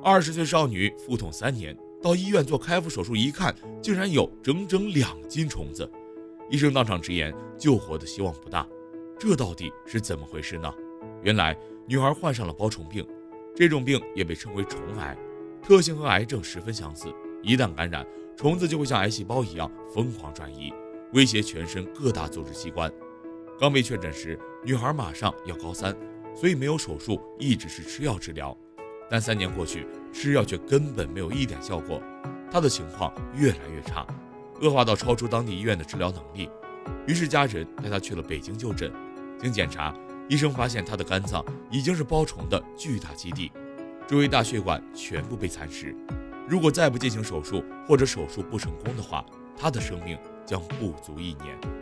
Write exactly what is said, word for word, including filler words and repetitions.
二十岁少女腹痛三年，到医院做开腹手术一看，竟然有整整两斤虫子。医生当场直言救活的希望不大。这到底是怎么回事呢？原来女孩患上了包虫病，这种病也被称为虫癌，特性和癌症十分相似，一旦感染，虫子就会像癌细胞一样疯狂转移，威胁全身各大组织器官。刚被确诊时，女孩马上要高三，所以没有手术，一直是吃药治疗。但三年过去，吃药却根本没有一点效果，她的情况越来越差，恶化到超出当地医院的治疗能力。于是家人带她去了北京就诊。经检查，医生发现她的肝脏已经是包虫的巨大基地，周围大血管全部被蚕食。如果再不进行手术，或者手术不成功的话，她的生命将不足一年。